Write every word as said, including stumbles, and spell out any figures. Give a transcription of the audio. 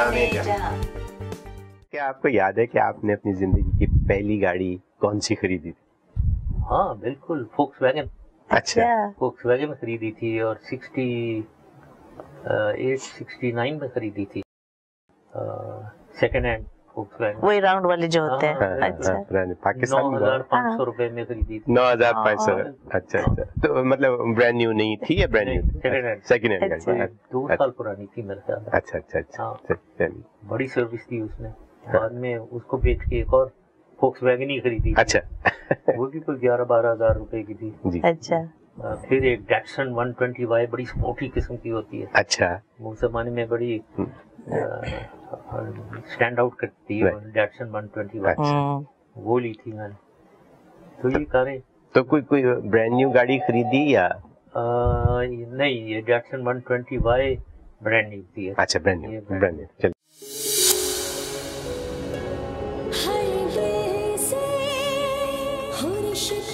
सलाम-ए-जहां। क्या आपको याद है कि आपने अपनी जिंदगी की पहली गाड़ी कौन सी खरीदी थी? हाँ बिल्कुल, फोक्सवैगन। अच्छा, फोक्सवैगन खरीदी थी और सिक्सटी एट सिक्सटी नाइन में खरीदी थी, सेकेंड हैंड फोक्सवैगन, वही राउंड वाले जो होते हैं। हाँ, अच्छा, पुराने पाकिस्तान नौ हजार पाँच सौ रुपए में खरीदी थी। नौ हजार पाँच सौ। अच्छा अच्छा, तो मतलब ब्रांड न्यू नहीं थी या brand new? Second hand. Second hand अच्छा। गाड़ी, दो साल पुरानी थी मेरे ख्याल में। अच्छा अच्छा अच्छा, हाँ। चलिए। बड़ी सर्विस थी उसने, बाद में उसको बेच के एक और फोक्सवैगन ही खरीदी थी। अच्छा वो भी कोई ग्यारह बारह हजार रुपए की थी जी। अच्छा, आ, फिर एक डैटसन वन ट्वेंटी वाई, बड़ी स्पोर्टी किस्म की होती है। अच्छा, उस जमाने में बड़ी स्टैंड आउट करती है डैटसन वन ट्वेंटी वाई, वो ली थी मैंने। तो ये कारें। तो कोई कोई ब्रांड न्यू गाड़ी खरीदी या? आ, नहीं, ये Datsun one twenty Y brand new थी। अच्छा, ब्रांड न्यू, ब्रांड न्यू। चलिए। हर दिल से हुर्श